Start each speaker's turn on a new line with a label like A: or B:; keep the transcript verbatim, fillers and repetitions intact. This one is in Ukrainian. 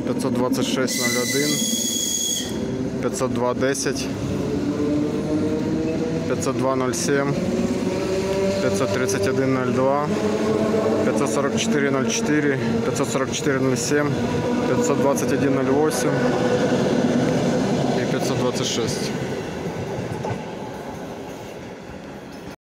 A: п'ятсот двадцять шість нуль один, п'ятсот два десять, п'ятсот два нуль сім, п'ятсот тридцять один нуль два, п'ятсот сорок чотири нуль чотири, п'ятсот сорок чотири нуль сім, п'ятсот двадцять один нуль вісім і п'ятсот двадцять шість.